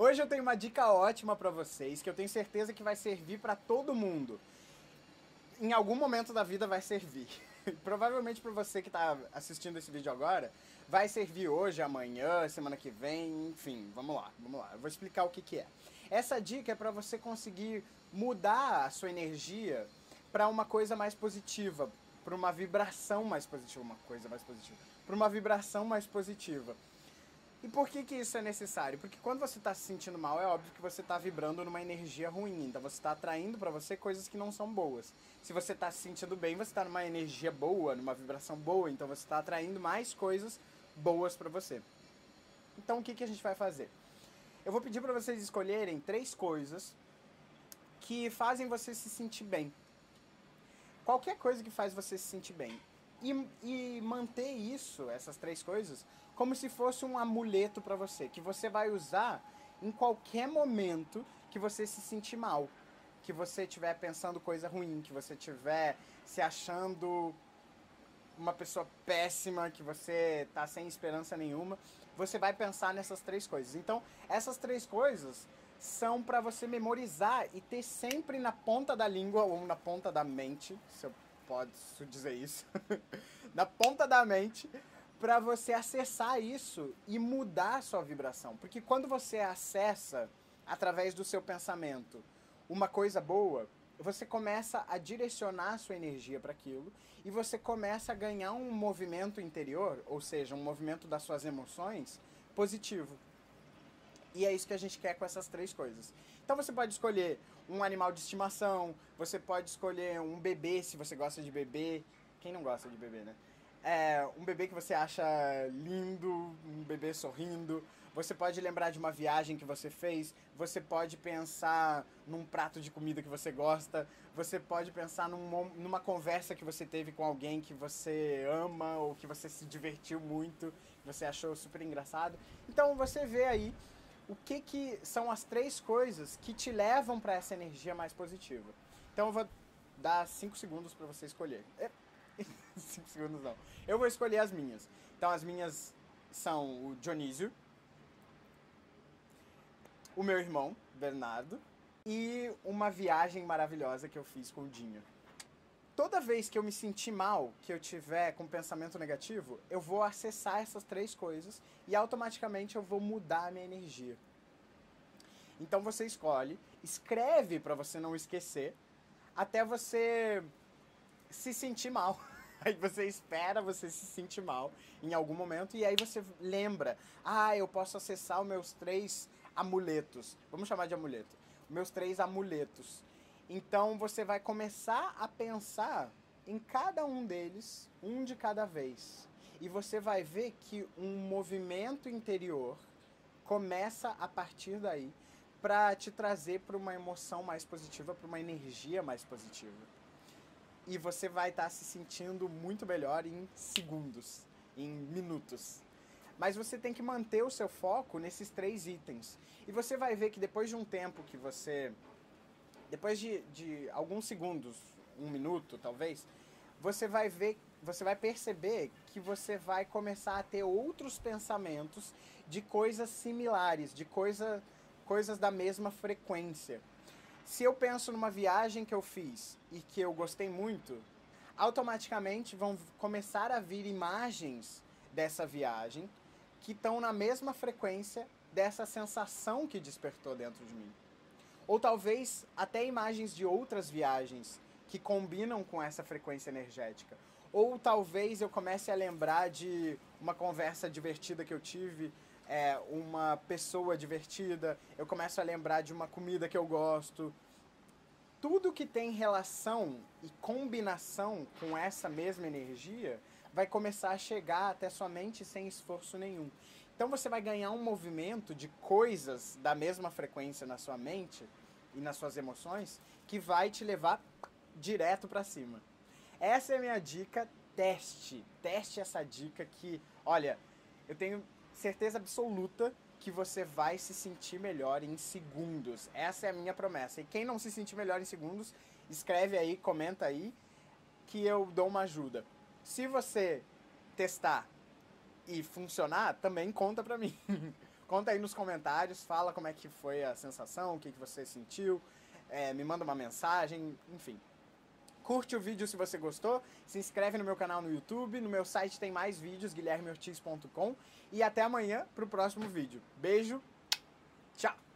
Hoje eu tenho uma dica ótima pra vocês, que eu tenho certeza que vai servir pra todo mundo. Em algum momento da vida vai servir. Provavelmente pra você que tá assistindo esse vídeo agora, vai servir hoje, amanhã, semana que vem, enfim, vamos lá. Eu vou explicar o que que é. Essa dica é pra você conseguir mudar a sua energia pra uma coisa mais positiva, pra uma vibração mais positiva, pra uma vibração mais positiva. E por que que isso é necessário? Porque quando você está se sentindo mal, é óbvio que você está vibrando numa energia ruim. Então você está atraindo para você coisas que não são boas. Se você está se sentindo bem, você está numa energia boa, numa vibração boa. Então você está atraindo mais coisas boas para você. Então o que que a gente vai fazer? Eu vou pedir para vocês escolherem 3 coisas que fazem você se sentir bem. Qualquer coisa que faz você se sentir bem. E manter isso, essas 3 coisas, como se fosse um amuleto pra você, que você vai usar em qualquer momento que você se sentir mal, que você estiver pensando coisa ruim, que você estiver se achando uma pessoa péssima, que você tá sem esperança nenhuma, você vai pensar nessas 3 coisas. Então, essas 3 coisas são para você memorizar e ter sempre na ponta da língua ou na ponta da mente, se eu posso dizer isso, na ponta da mente, para você acessar isso e mudar a sua vibração. Porque quando você acessa, através do seu pensamento, uma coisa boa, você começa a direcionar a sua energia para aquilo e você começa a ganhar um movimento interior, ou seja, um movimento das suas emoções positivo. E é isso que a gente quer com essas 3 coisas. Então você pode escolher um animal de estimação, você pode escolher um bebê, se você gosta de bebê. Quem não gosta de bebê, né? Um bebê que você acha lindo, um bebê sorrindo. Você pode lembrar de uma viagem que você fez. Você pode pensar num prato de comida que você gosta. Você pode pensar numa conversa que você teve com alguém que você ama ou que você se divertiu muito, que você achou super engraçado. Então você vê aí o que que são as 3 coisas que te levam para essa energia mais positiva. Então eu vou dar 5 segundos para você escolher. 5 segundos não. Eu vou escolher as minhas. Então as minhas são o Dionísio, o meu irmão, Bernardo, e uma viagem maravilhosa que eu fiz com o Dinho. Toda vez que eu me sentir mal, que eu tiver com pensamento negativo, eu vou acessar essas 3 coisas e automaticamente eu vou mudar a minha energia. Então você escolhe, escreve para você não esquecer, até você se sentir mal. Aí você espera você se sentir mal em algum momento e aí você lembra, eu posso acessar os meus 3 amuletos. Vamos chamar de amuleto. Meus 3 amuletos. Então você vai começar a pensar em cada um deles, um de cada vez. E você vai ver que um movimento interior começa a partir daí para te trazer para uma emoção mais positiva, para uma energia mais positiva. E você vai estar se sentindo muito melhor em segundos, em minutos. Mas você tem que manter o seu foco nesses 3 itens. E você vai ver que depois de um tempo que você... Depois de alguns segundos, 1 minuto talvez, você vai ver, você vai perceber que você vai começar a ter outros pensamentos de coisas similares, de coisas da mesma frequência. Se eu penso numa viagem que eu fiz e que eu gostei muito, automaticamente vão começar a vir imagens dessa viagem que estão na mesma frequência dessa sensação que despertou dentro de mim. Ou talvez até imagens de outras viagens que combinam com essa frequência energética. Ou talvez eu comece a lembrar de uma conversa divertida que eu tive, uma pessoa divertida, eu começo a lembrar de uma comida que eu gosto. Tudo que tem relação e combinação com essa mesma energia vai começar a chegar até sua mente sem esforço nenhum. Então você vai ganhar um movimento de coisas da mesma frequência na sua mente e nas suas emoções que vai te levar direto para cima. Essa é a minha dica, teste. Teste essa dica que, olha, eu tenho certeza absoluta que você vai se sentir melhor em segundos. Essa é a minha promessa. E quem não se sentir melhor em segundos, escreve aí, comenta aí, que eu dou uma ajuda. Se você testar e funcionar, também conta pra mim. Conta aí nos comentários, fala como é que foi a sensação, o que você sentiu, me manda uma mensagem, enfim. Curte o vídeo se você gostou, se inscreve no meu canal no YouTube, no meu site tem mais vídeos, guilhermeortiz.com, e até amanhã pro próximo vídeo. Beijo, tchau!